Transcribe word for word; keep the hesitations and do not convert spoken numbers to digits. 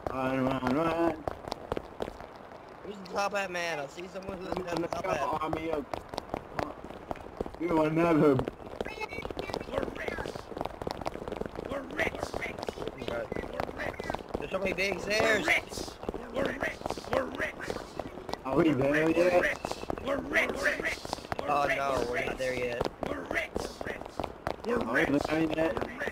Run, run, run. Who's the top hat man? I see someone who's got the top Another hat. army of... You another... We're rich. We're rich. Okay. There's so many big We're stairs. rich. We're rich. We're rich. Are we there We're yet? rich. We're rich. We're rich. Oh no, we're not there yet. We're rich. We're Are we rich. there yet? We're rich.